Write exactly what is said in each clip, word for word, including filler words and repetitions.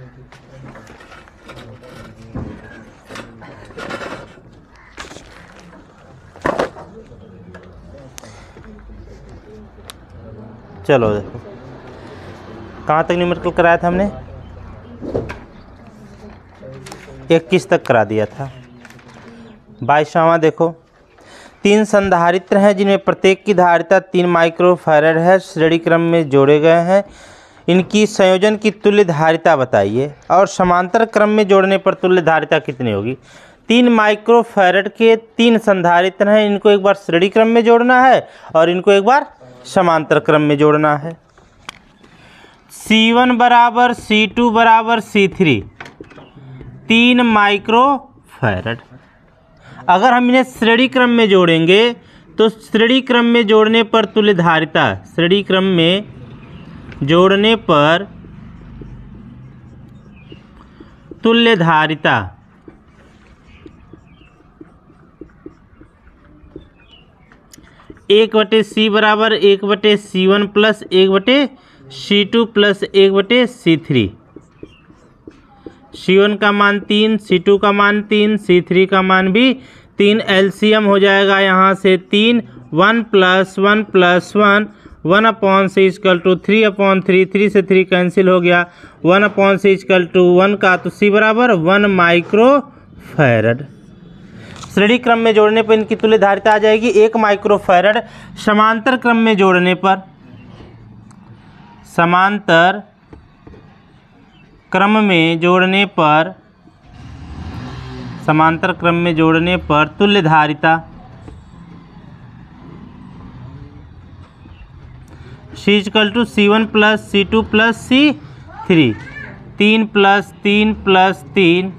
चलो देखो कहाँ तक न्यूमेरिकल कराया था हमने, इक्कीस तक करा दिया था। बाईसवां देखो, तीन संधारित्र हैं जिनमें प्रत्येक की धारिता तीन माइक्रोफैरड है, श्रेणी क्रम में जोड़े गए हैं। इनकी संयोजन की तुल्य धारिता बताइए और समांतर क्रम में जोड़ने पर तुल्य धारिता कितनी होगी। तीन माइक्रोफैरड के तीन संधारित्र हैं, इनको एक बार श्रेणी क्रम में जोड़ना है और इनको एक बार समांतर क्रम में जोड़ना है। सी वन बराबर सी टू बराबर सी थ्री, तीन माइक्रोफैरड। अगर हम इन्हें श्रेणी क्रम में जोड़ेंगे तो श्रेणी क्रम में जोड़ने पर तुल्य धारिता, श्रेणी क्रम में जोड़ने पर तुल्य धारिता एक बटे सी बराबर एक बटे सी वन प्लस एक बटे सी टू प्लस एक बटे सी थ्री। सी वन का मान तीन, सी टू का मान तीन, सी थ्री का मान भी तीन। एलसीएम हो जाएगा यहाँ से तीन, one plus one plus one, one upon C is equal to three upon three, three से थ्री कैंसिल हो गया, one upon C is equal to one का तो सी बराबर वन माइक्रोफैरड। श्रेणी क्रम में जोड़ने पर इनकी तुल्य धारिता आ जाएगी एक माइक्रोफैरड। समांतर क्रम में जोड़ने पर, समांतर क्रम में जोड़ने पर समांतर क्रम में जोड़ने पर तुल्य धारिता C is equal to C one plus C two plus C three, तीन प्लस तीन प्लस तीन,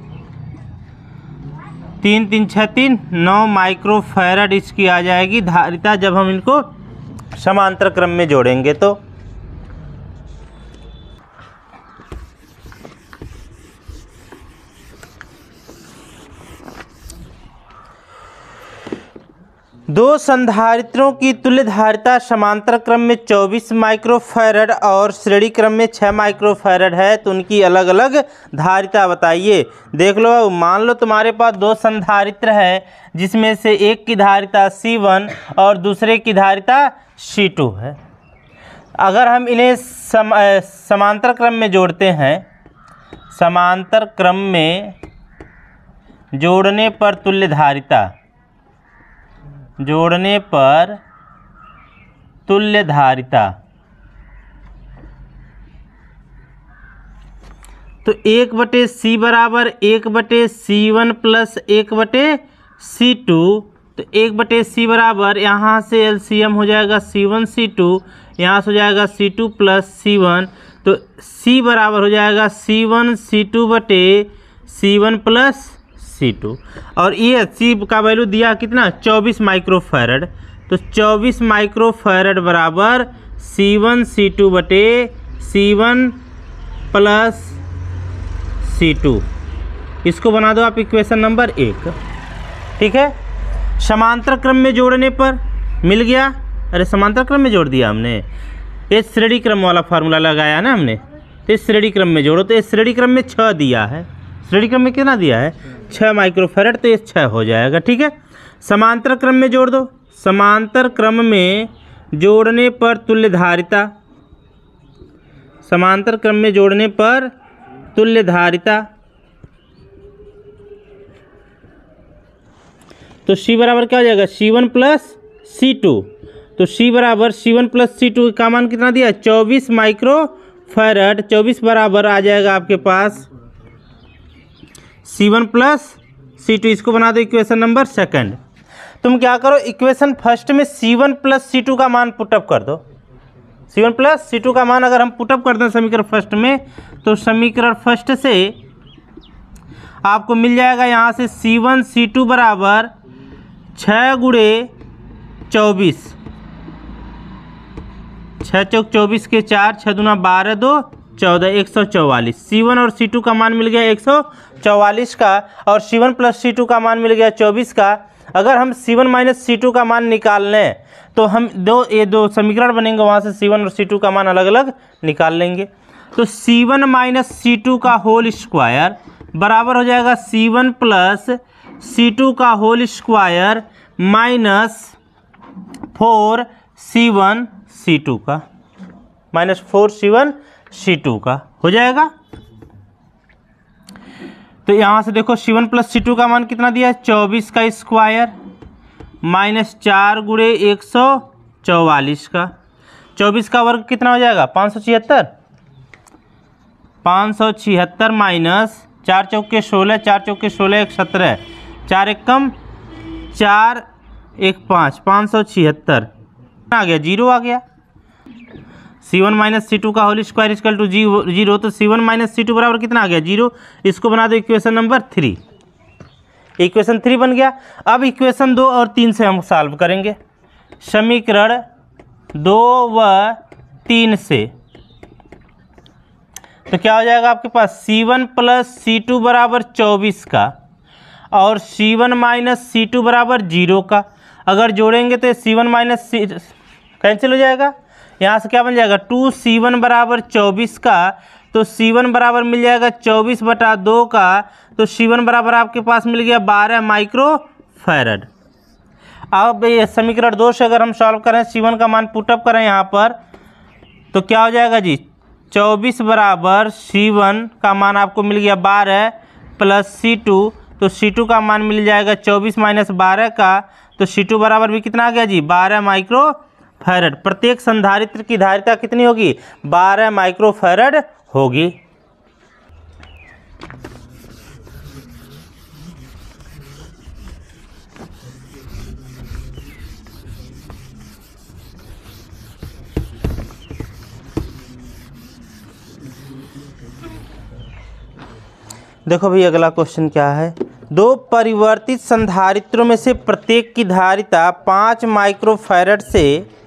तीन तीन छः तीन, नौ माइक्रोफैरड इसकी आ जाएगी धारिता जब हम इनको समांतर क्रम में जोड़ेंगे तो। दो संधारित्रों की तुल्य धारिता समांतर क्रम में चौबीस माइक्रोफैरड और श्रेणी क्रम में छः माइक्रोफैरड है, तो उनकी अलग अलग धारिता बताइए। देख लो, मान लो तुम्हारे पास दो संधारित्र है जिसमें से एक की धारिता सी वन और दूसरे की धारिता सी टू है। अगर हम इन्हें सम, समांतर क्रम में जोड़ते हैं, समांतर क्रम में जोड़ने पर तुल्य धारिता, जोड़ने पर तुल्य धारिता तो एक बटे सी बराबर एक बटे सी वन प्लस एक बटे सी टू, तो एक बटे सी बराबर यहाँ से एलसीएम हो जाएगा सी वन सी टू, यहाँ से हो जाएगा C two plus C one, तो सी बराबर हो जाएगा सी वन सी टू बटे C one plus C two. और ये सी का वैल्यू दिया कितना, चौबीस माइक्रोफैरड, तो चौबीस माइक्रोफैरड बराबर सी वन सी टू बटे C one plus C two. इसको बना दो आप इक्वेशन नंबर एक। ठीक है, समांतर क्रम में जोड़ने पर मिल गया, अरे समांतर क्रम में जोड़ दिया हमने, ये श्रेणी क्रम वाला फार्मूला लगाया ना हमने, तो इस श्रेणी क्रम में जोड़ो, तो इस श्रेणी क्रम में छः दिया है, श्रेणी क्रम में कितना दिया है, छः माइक्रोफैरड, तो ये छः हो जाएगा। ठीक है, समांतर क्रम में जोड़ दो, समांतर क्रम में जोड़ने पर तुल्य धारिता, समांतर क्रम में जोड़ने पर तुल्य धारिता, तो C बराबर क्या हो जाएगा, C one plus C two, तो C बराबर C one plus C two का मान कितना दिया, चौबीस माइक्रोफैरड, चौबीस बराबर आ जाएगा आपके पास C one plus C two. इसको बना दो इक्वेशन नंबर सेकंड। तुम क्या करो, इक्वेशन फर्स्ट में C one plus C two का मान पुटअप कर दो, C one plus C two का मान अगर हम पुटअप कर दें समीकरण फर्स्ट में, तो समीकरण फर्स्ट से आपको मिल जाएगा यहाँ से सी वन सी टू बराबर छः गुड़े चौबीस, छः चौक चौबीस के चार, छः दूना बारह, दो चौदह, एक सौ चौवालीस। सी वन और सी टू का मान मिल गया एक सौ चौवालीस का, और C one plus C two का मान मिल गया चौबीस का। अगर हम C one minus C two का मान निकाल लें तो हम दो ये दो समीकरण बनेंगे, वहाँ से सी वन और सी टू का मान अलग अलग निकाल लेंगे। तो C one minus C two का होल स्क्वायर बराबर हो जाएगा C one plus C two का whole square minus four C one C two का, minus four C one C two का हो जाएगा। तो यहाँ से देखो C one plus C two का मान कितना दिया है, चौबीस का स्क्वायर माइनस चार गुणे एक सौ चौवालीस का, चौबीस का वर्ग कितना हो जाएगा, पाँच सौ छिहत्तर, पाँच सौ छिहत्तर माइनस चार चौके सोलह, चार चौके सोलह एक सत्रह, चार एक कम चार एक पाँच, पाँच सौ छिहत्तर आ गया, जीरो आ गया। C one minus C two का whole square equal to zero, तो C one minus C two बराबर कितना आ गया, जीरो। इसको बना दो equation number three, equation three बन गया। अब इक्वेशन दो और तीन से हम सॉल्व करेंगे, समीकरण दो व तीन से। तो क्या हो जाएगा आपके पास, C one plus C two बराबर चौबीस का और C one minus C two बराबर जीरो का। अगर जोड़ेंगे तो C one minus C cancel हो जाएगा, यहाँ से क्या बन जाएगा, टू सी वन बराबर चौबीस का, तो सी वन बराबर मिल जाएगा चौबीस बटा दो का, तो सी वन बराबर आपके पास मिल गया बारह माइक्रो फैरड। अब ये समीकरण दो से अगर हम सॉल्व करें, सी वन का मान पुटअप करें यहाँ पर, तो क्या हो जाएगा जी, चौबीस बराबर सी वन का मान आपको मिल गया बारह प्लस सी टू, तो सी टू का मान मिल जाएगा चौबीस माइनस बारह का, तो सी टू बराबर भी कितना आ गया जी, बारह माइक्रो फैरड। प्रत्येक संधारित्र की धारिता कितनी होगी, बारह माइक्रो फैरड होगी। देखो भाई अगला क्वेश्चन क्या है, दो परिवर्तित संधारित्रों में से प्रत्येक की धारिता पाँच माइक्रो फैरड से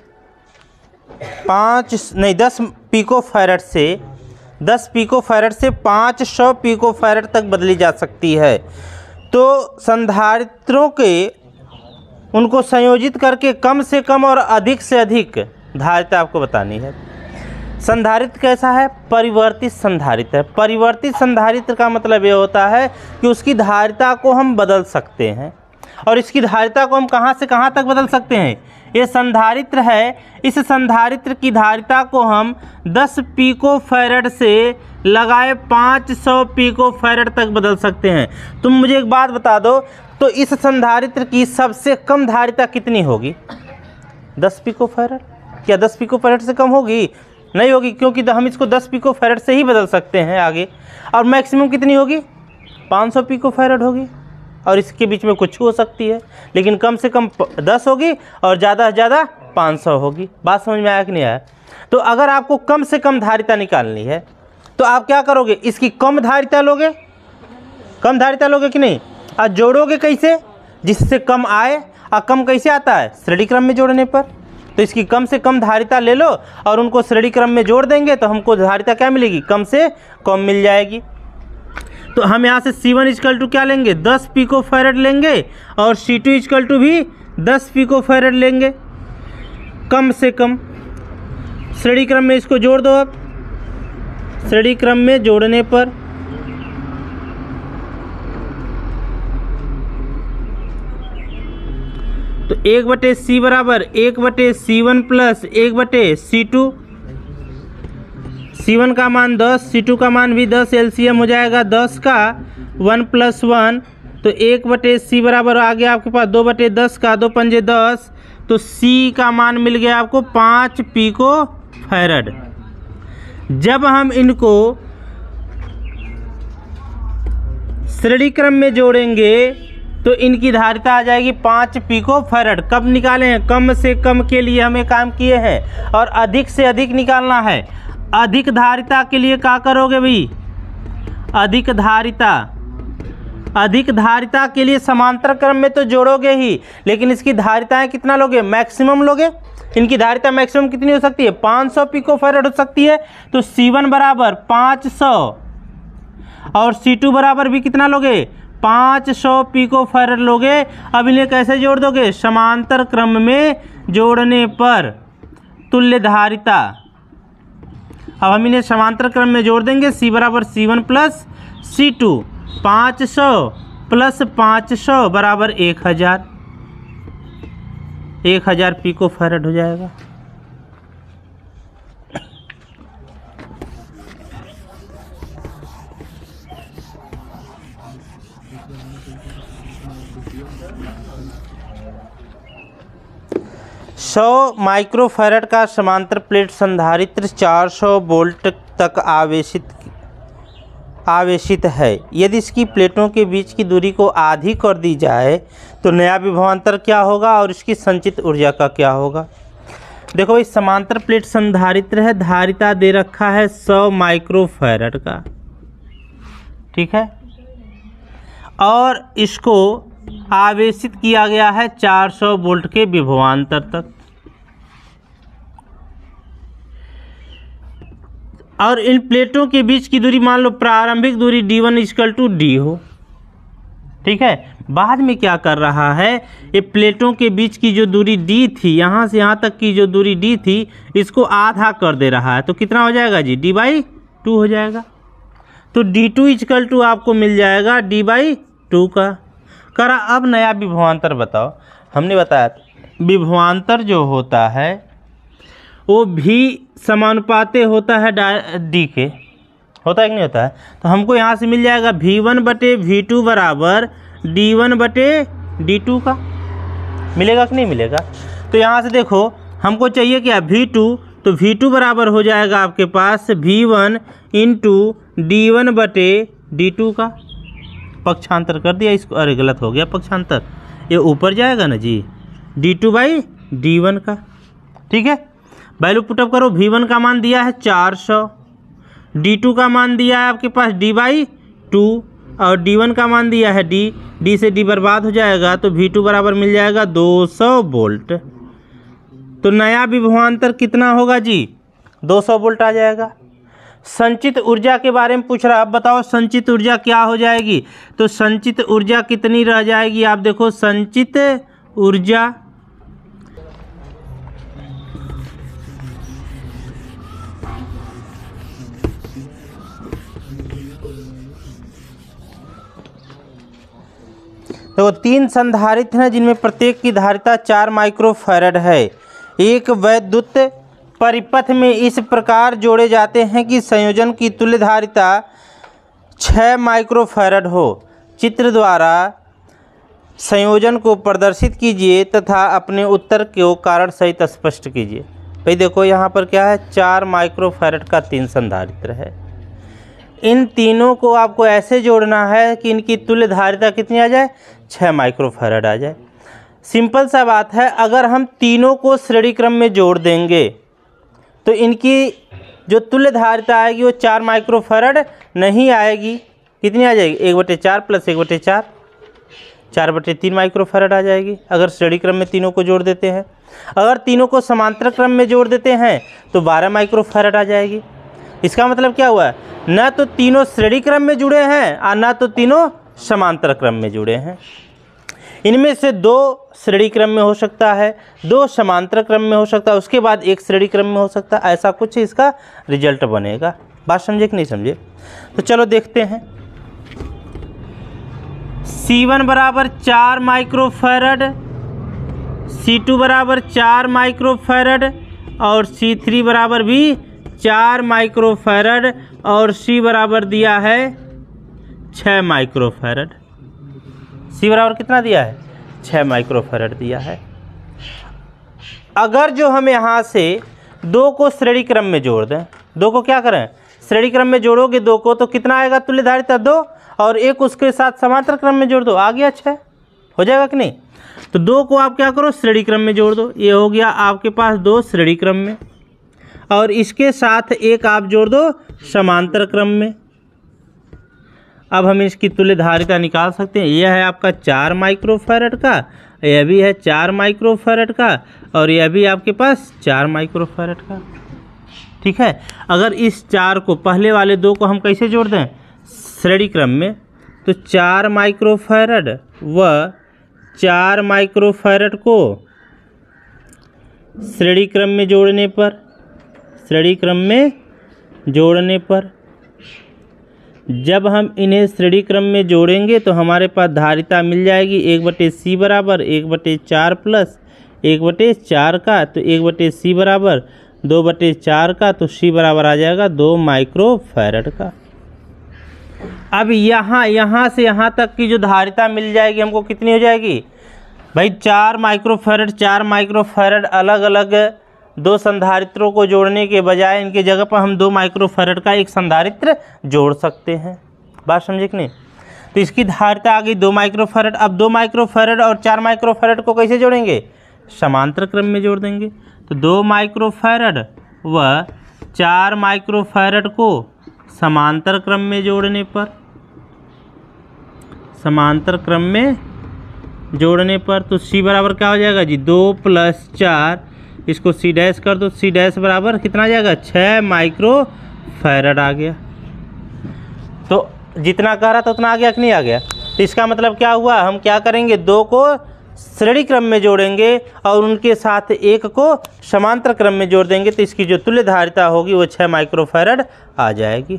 पाँच नहीं दस पिको फैरड से दस पिको फैरड से पाँच सौ पिको फैरड तक बदली जा सकती है। तो संधारित्रों के उनको संयोजित करके कम से कम और अधिक से अधिक धारिता आपको बतानी है। संधारित्र कैसा है, परिवर्तित संधारित्र है। परिवर्तित संधारित्र का मतलब ये होता है कि उसकी धारिता को हम बदल सकते हैं, और इसकी धारिता को हम कहाँ से कहाँ तक बदल सकते हैं, ये संधारित्र है, इस संधारित्र की धारिता को हम दस पिको फैरड से लगाए पाँच सौ पिको फैरड तक बदल सकते हैं। तुम मुझे एक बात बता दो, तो इस संधारित्र की सबसे कम धारिता कितनी होगी, दस पिको फैरड? क्या दस पिको फैरड से कम होगी? नहीं होगी, क्योंकि हम इसको दस पिको फैरड से ही बदल सकते हैं आगे। और मैक्सिमम कितनी होगी, पाँच सौ पिको फैरड होगी, और इसके बीच में कुछ हो सकती है, लेकिन कम से कम दस होगी और ज़्यादा से ज़्यादा पाँच सौ होगी। बात समझ में आया कि नहीं आया? तो अगर आपको कम से कम धारिता निकालनी है तो आप क्या करोगे, इसकी कम धारिता लोगे, कम धारिता लोगे कि नहीं, और जोड़ोगे कैसे, जिससे कम आए। और कम कैसे आता है, श्रेणी क्रम में जोड़ने पर। तो इसकी कम से कम धारिता ले लो और उनको श्रेणी क्रम में जोड़ देंगे, तो हमको धारिता क्या मिलेगी, कम से कम मिल जाएगी। तो हम यहाँ से सी वन इक्वल टू क्या लेंगे, दस पिको फैरड लेंगे, और सी टू इक्वल टू भी दस पिको फैरड लेंगे, कम से कम। श्रेणी क्रम में इसको जोड़ दो। अब श्रेणी क्रम में जोड़ने पर तो एक बटे सी बराबर एक बटे सी वन प्लस एक बटे सी टू। सी वन का मान दस, सी टू का मान भी दस, एलसीएम हो जाएगा दस का वन प्लस वन, तो एक बटे सी बराबर आ गया आपके पास दो बटे दस का, दो पंजे दस, तो सी का मान मिल गया आपको पाँच पिको फैरड। जब हम इनको श्रेणी क्रम में जोड़ेंगे तो इनकी धारिता आ जाएगी पाँच पिको फैरड। कब निकाले हैं, कम से कम के लिए हमें काम किए हैं, और अधिक से अधिक निकालना है। अधिक धारिता के लिए क्या करोगे भाई, अधिक धारिता अधिक धारिता के लिए समांतर क्रम में तो जोड़ोगे ही, लेकिन इसकी धारिताएं कितना लोगे, मैक्सिमम लोगे। इनकी धारिता मैक्सिमम कितनी हो सकती है, पाँच सौ पिको फैरड हो सकती है। तो सी वन बराबर पाँच सौ और सी टू बराबर भी कितना लोगे, पाँच सौ पिको फैरड लोगे। अब इन्हें कैसे जोड़ दोगे, समांतर क्रम में जोड़ने पर तुल्य धारिता। अब हम इन्हें समांतर क्रम में जोड़ देंगे। सी बराबर C one plus C two, पाँच सौ प्लस पाँच सौ बराबर एक हज़ार, एक हज़ार पिको फैरड हो जाएगा। सौ माइक्रोफैरड का समांतर प्लेट संधारित्र चार सौ वोल्ट तक आवेशित आवेशित है। यदि इसकी प्लेटों के बीच की दूरी को आधी कर दी जाए तो नया विभवांतर क्या होगा और इसकी संचित ऊर्जा का क्या होगा। देखो भाई, समांतर प्लेट संधारित्र है, धारिता दे रखा है सौ माइक्रोफैरड का, ठीक है, और इसको आवेशित किया गया है चार सौ वोल्ट के विभवांतर तक। और इन प्लेटों के बीच की दूरी मान लो प्रारंभिक दूरी D one equal to D हो, ठीक है। बाद में क्या कर रहा है, ये प्लेटों के बीच की जो दूरी डी थी, यहाँ से यहाँ तक की जो दूरी डी थी, इसको आधा कर दे रहा है। तो कितना हो जाएगा जी, डी बाई टू हो जाएगा। तो डी टू इक्वल टू आपको मिल जाएगा डी बाई टू का। करा अब नया विभवांतर बताओ। हमने बताया विभवांतर जो होता है वो भी समानुपाती होता है डी के, होता है कि नहीं होता है। तो हमको यहाँ से मिल जाएगा वी वन बटे वी टू बराबर डी वन बटे डी टू का, मिलेगा कि नहीं मिलेगा। तो यहाँ से देखो हमको चाहिए क्या, वी टू, तो वी टू बराबर हो जाएगा आपके पास V one into D one बटे डी टू का। पक्षांतर कर दिया इसको, अरे गलत हो गया पक्षांतर, ये ऊपर जाएगा ना जी, D two by D one का, ठीक है। वैल्यू पुटअप करो, वी वन का मान दिया है चार सौ, डी टू का मान दिया है आपके पास डी बाई टू, और डी वन का मान दिया है डी, डी से डी बर्बाद हो जाएगा, तो वी टू बराबर मिल जाएगा दो सौ वोल्ट। तो नया विभवांतर कितना होगा जी, दो सौ वोल्ट आ जाएगा। संचित ऊर्जा के बारे में पूछ रहा है, अब बताओ संचित ऊर्जा क्या हो जाएगी। तो संचित ऊर्जा कितनी रह जाएगी, आप देखो संचित ऊर्जा तो तीन संधारित्र हैं जिनमें प्रत्येक की धारिता चार माइक्रोफैरड है। एक वैद्युत परिपथ में इस प्रकार जोड़े जाते हैं कि संयोजन की तुल्य धारिता छः माइक्रोफैरड हो। चित्र द्वारा संयोजन को प्रदर्शित कीजिए तथा अपने उत्तर को कारण सहित स्पष्ट कीजिए। भाई देखो यहाँ पर क्या है, चार माइक्रोफैरड का तीन संधारित्र है। इन तीनों को आपको ऐसे जोड़ना है कि इनकी तुल्य धारिता कितनी आ जाए, छः माइक्रोफैरड आ जाए। सिंपल सा बात है, अगर हम तीनों को श्रेणी क्रम में जोड़ देंगे तो इनकी जो तुल्य धारिता आएगी वो चार माइक्रोफैरड नहीं आएगी। कितनी आ जाएगी, एक बटे चार प्लस एक बटे चार, चार बटे तीन माइक्रोफैरड आ जाएगी अगर श्रेणी क्रम में तीनों को जोड़ देते हैं। अगर तीनों को समांतर क्रम में जोड़ देते हैं तो बारह माइक्रोफैरड आ जाएगी। इसका मतलब क्या हुआ, न तो तीनों श्रेणी क्रम में जुड़े हैं और न तो तीनों समांतर क्रम में जुड़े हैं। इनमें से दो श्रेणी क्रम में हो सकता है, दो समांतर क्रम में हो सकता है, उसके बाद एक श्रेणी क्रम में हो सकता है। ऐसा कुछ इसका रिजल्ट बनेगा। बात समझे कि नहीं समझे। तो चलो देखते हैं। सी वन बराबर चार माइक्रोफैरड, सी टू बराबर चार माइक्रोफैरड और सी थ्री बराबर भी चार माइक्रोफैरड और सी बराबर दिया है छः माइक्रोफैरड। सी बराबर कितना दिया है, छः माइक्रोफैरड दिया है। अगर जो हम यहाँ से दो को श्रेणी क्रम में जोड़ दें, दो को क्या करें, श्रेणी क्रम में जोड़ोगे दो को तो कितना आएगा तुल्य धारिता दो, और एक उसके साथ समांतर क्रम में जोड़ दो, आ गया छः, हो जाएगा कि नहीं। तो दो को आप क्या करो, श्रेणी क्रम में जोड़ दो, ये हो गया आपके पास दो श्रेणी क्रम में, और इसके साथ एक आप जोड़ दो समांतर क्रम में। अब हम इसकी तुल्य धारिता निकाल सकते हैं। यह है आपका चार माइक्रोफैरड का, यह भी है चार माइक्रोफैरड का, और यह भी आपके पास चार माइक्रोफैरड का, ठीक है। अगर इस चार को, पहले वाले दो को हम कैसे जोड़ दें, श्रेणी क्रम में, तो चार माइक्रोफैरड व चार माइक्रोफैरड को श्रेणी क्रम में जोड़ने पर, श्रेणी क्रम में जोड़ने पर जब हम इन्हें श्रेणी क्रम में जोड़ेंगे तो हमारे पास धारिता मिल जाएगी एक बटे सी बराबर एक बटे चार प्लस एक बटे चार का, तो एक बटे सी बराबर दो बटे चार का, तो सी बराबर आ जाएगा दो माइक्रोफैरड का। अब यहाँ यहाँ से यहाँ तक की जो धारिता मिल जाएगी हमको कितनी हो जाएगी भाई, चार माइक्रोफैरड चार माइक्रोफैरड अलग अलग दो संधारित्रों को जोड़ने के बजाय इनके जगह पर हम दो माइक्रोफैरड का एक संधारित्र जोड़ सकते हैं। बात समझे कि नहीं? तो इसकी धारिता आ गई दो माइक्रोफैरड। अब दो माइक्रोफैरड और चार माइक्रोफैरड को कैसे जोड़ेंगे? समांतर क्रम में जोड़ देंगे। तो दो माइक्रोफैरड व चार माइक्रोफैरड को समांतर क्रम में जोड़ने पर समांतर क्रम में जोड़ने पर तो सी बराबर क्या हो जाएगा जी, दो प्लस चार, इसको सी डैश कर दो, सी डैश बराबर कितना आ जाएगा, छः माइक्रोफैरड आ गया। तो जितना कह रहा था उतना आ गया कि नहीं आ गया? तो इसका मतलब क्या हुआ, हम क्या करेंगे, दो को श्रेणी क्रम में जोड़ेंगे और उनके साथ एक को समांतर क्रम में जोड़ देंगे, तो इसकी जो तुल्य धारिता होगी वो छः माइक्रोफैरड आ जाएगी।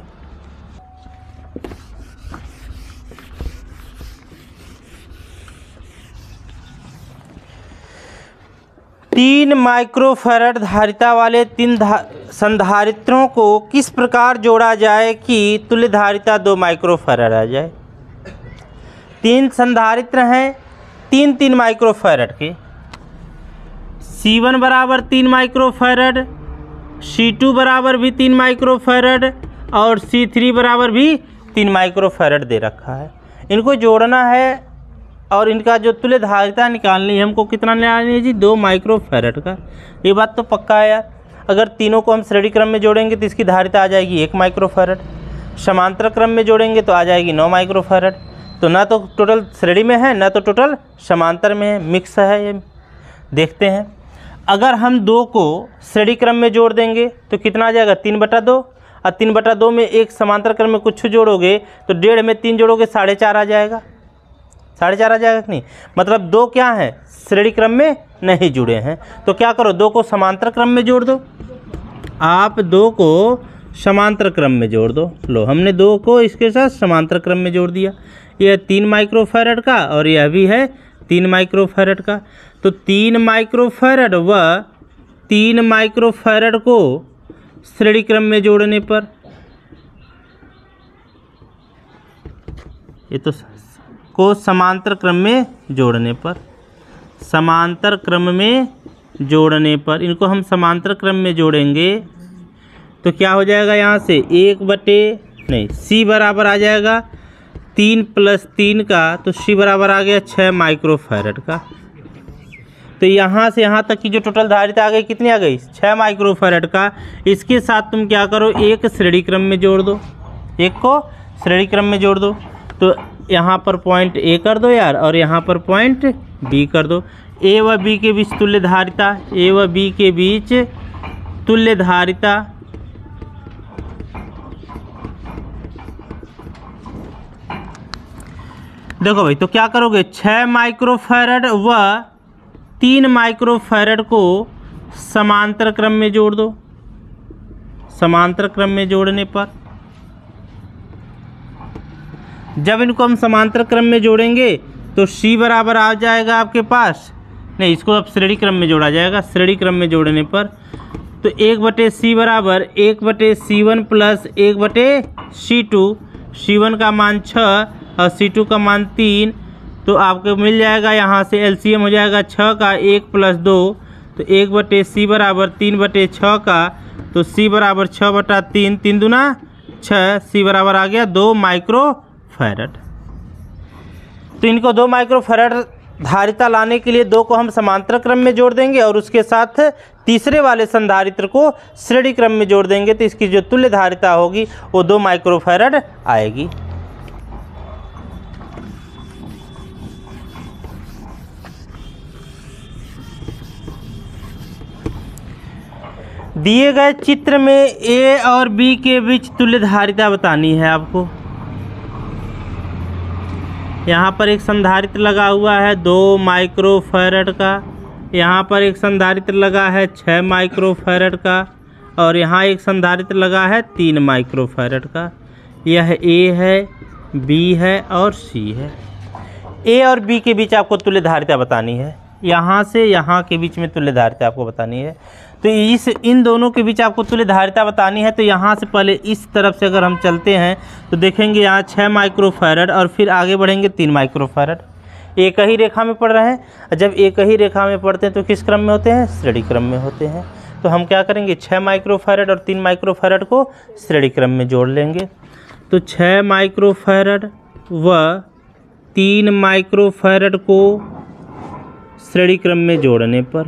तीन माइक्रोफैरड धारिता वाले तीन संधारित्रों को किस प्रकार जोड़ा जाए कि तुल्य धारिता दो माइक्रोफैरड आ जाए? तीन संधारित्र हैं तीन तीन माइक्रोफैरड के, सी वन बराबर तीन माइक्रोफैरड, सी टू बराबर भी तीन माइक्रोफैरड और सी थ्री बराबर भी तीन माइक्रोफैरड दे रखा है। इनको जोड़ना है और इनका जो तुल्य धारिता निकालनी है हमको, कितना निकालनी है जी, दो माइक्रोफैरड का। ये बात तो पक्का है यार। अगर तीनों को हम श्रेणी क्रम में जोड़ेंगे तो इसकी धारिता आ जाएगी एक माइक्रोफैरड, समांतर क्रम में जोड़ेंगे तो आ जाएगी नौ माइक्रोफैरड। तो ना तो टोटल श्रेणी में है ना तो टोटल समांतर में है, मिक्स है ये। देखते हैं, अगर हम दो को श्रेणी क्रम में जोड़ देंगे तो कितना आ जाएगा, तीन बटा दो, और तीन बटा दो में एक समांतर क्रम में कुछ जोड़ोगे तो डेढ़ में तीन जोड़ोगे साढ़े चार आ जाएगा, साढ़े चार आ जाएगा कि नहीं? मतलब दो क्या है, श्रेणी क्रम में नहीं जुड़े हैं। तो क्या करो, दो को समांतर क्रम में जोड़ दो। आप दो को समांतर क्रम में जोड़ दो। लो, हमने दो को इसके साथ समांतर क्रम में जोड़ दिया। यह तीन माइक्रोफैरड का और यह भी है तीन माइक्रोफैरड का। तो तीन माइक्रोफैरड व तीन माइक्रोफैरड को श्रेणी क्रम में जोड़ने पर, ये तो को समांतर क्रम में जोड़ने पर समांतर क्रम में जोड़ने पर इनको हम समांतर क्रम में जोड़ेंगे तो क्या हो जाएगा, यहाँ से एक बटे नहीं सी बराबर आ जाएगा तीन प्लस तीन का, तो सी बराबर आ गया छः माइक्रोफैरड का। तो यहाँ से यहाँ तक की जो टोटल धारिता आ गई कितनी आ गई, छः माइक्रोफैरड का। इसके साथ तुम क्या करो, एक श्रेणी क्रम में जोड़ दो, एक को श्रेणी क्रम में जोड़ दो। तो यहाँ पर पॉइंट ए कर दो यार और यहाँ पर पॉइंट बी कर दो। ए व बी के बीच तुल्य धारिता, ए व बी के बीच तुल्य धारिता देखो भाई, तो क्या करोगे, छः माइक्रोफैरड व तीन माइक्रोफैरड को समांतर क्रम में जोड़ दो। समांतर क्रम में जोड़ने पर जब इनको हम समांतर क्रम में जोड़ेंगे तो C बराबर आ जाएगा आपके पास, नहीं इसको अब श्रेणी क्रम में जोड़ा जाएगा। श्रेणी क्रम में जोड़ने पर तो एक बटे सी बराबर एक बटे सी वन प्लस एक बटे सी टू, सी वन का मान छः और सी टू का मान तीन, तो आपको मिल जाएगा यहाँ से एलसीएम हो जाएगा छः का एक प्लस दो, तो एक बटे सी बराबर तीन बटे छः का, तो सी बराबर छः बटा तीन, तीन दूना छः, सी बराबर आ गया दो माइक्रोफैरड। तो इनको दो माइक्रोफैरड धारिता लाने के लिए दो को हम समांतर क्रम में जोड़ देंगे और उसके साथ तीसरे वाले संधारित्र को श्रेणी क्रम में जोड़ देंगे, तो इसकी जो तुल्य धारिता होगी वो दो माइक्रोफैरड आएगी। दिए गए चित्र में ए और बी के बीच तुल्य धारिता बतानी है आपको। यहाँ पर एक संधारित्र लगा हुआ है दो माइक्रोफैरड का, यहाँ पर एक संधारित्र लगा है छः माइक्रोफैरड का और यहाँ एक संधारित्र लगा है तीन माइक्रोफैरड का। यह ए है, बी है और सी है। ए और बी के बीच आपको तुल्य धारिता बतानी है, यहाँ से यहाँ के बीच में तुल्य धारिता आपको बतानी है। तो इस इन दोनों के बीच आपको तुल्य धारिता बतानी है। तो यहाँ से पहले इस तरफ से अगर हम चलते हैं तो देखेंगे यहाँ छः माइक्रोफैरड और फिर आगे बढ़ेंगे तीन माइक्रोफैरड। एक ही रेखा में पढ़ रहे हैं। जब एक ही रेखा में पढ़ते हैं तो किस क्रम में होते हैं? श्रेणी क्रम में होते हैं। तो हम क्या करेंगे, छः माइक्रोफैरड और तीन माइक्रोफैरड को श्रेणी क्रम में जोड़ लेंगे। तो छः माइक्रोफैरड व तीन माइक्रोफैरड को श्रेणी क्रम में जोड़ने पर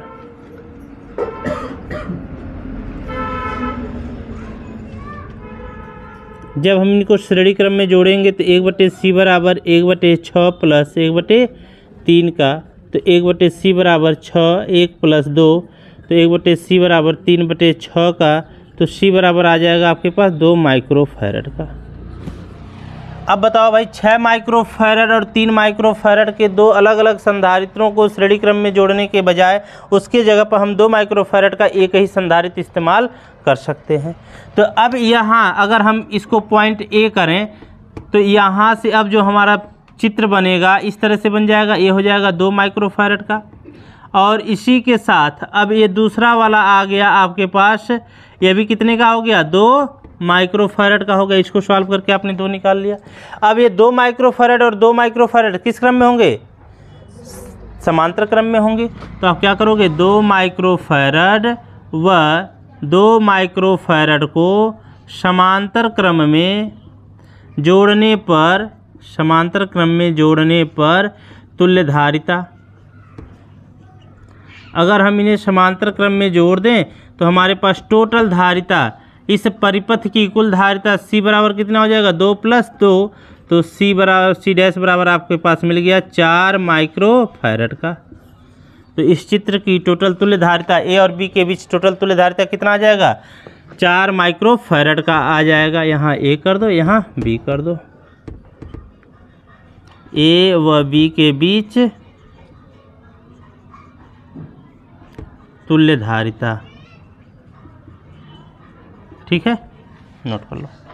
जब हम इनको श्रेणी क्रम में जोड़ेंगे तो एक बटे सी बराबर एक बटे छः प्लस एक बटे तीन का, तो एक बटे सी बराबर छः, एक प्लस दो, तो एक बटे सी बराबर तीन बटे छः का, तो सी बराबर आ जाएगा आपके पास दो माइक्रोफैरड का। अब बताओ भाई, छः माइक्रोफैरड और तीन माइक्रोफैरड के दो अलग अलग संधारित्रों को श्रेणी क्रम में जोड़ने के बजाय उसके जगह पर हम दो माइक्रोफैरड का एक ही संधारित्र इस्तेमाल कर सकते हैं। तो अब यहाँ अगर हम इसको पॉइंट ए करें तो यहाँ से अब जो हमारा चित्र बनेगा इस तरह से बन जाएगा। ये हो जाएगा दो माइक्रोफैरड का, और इसी के साथ अब ये दूसरा वाला आ गया आपके पास, ये भी कितने का हो गया? दो माइक्रोफैरड का हो गया। इसको सॉल्व करके आपने दो निकाल लिया। अब ये दो माइक्रोफैरड और दो माइक्रोफैरड किस क्रम में होंगे? समांतर क्रम में होंगे। तो आप क्या करोगे, दो माइक्रोफैरड व दो माइक्रोफैरड को समांतर क्रम में जोड़ने पर समांतर क्रम में जोड़ने पर तुल्य धारिता, अगर हम इन्हें समांतर क्रम में जोड़ दें तो हमारे पास टोटल धारिता, इस परिपथ की कुल धारिता सी बराबर कितना हो जाएगा? दो प्लस दो, तो सी बराबर सी डैश बराबर आपके पास मिल गया चार माइक्रोफैरड का। तो इस चित्र की टोटल तुल्य धारिता ए और बी के बीच टोटल तुल्य धारिता कितना आ जाएगा? चार माइक्रोफैरड का आ जाएगा। यहाँ ए कर दो, यहाँ बी कर दो। ए व बी के बीच तुल्य धारिता, ठीक है, नोट कर लो।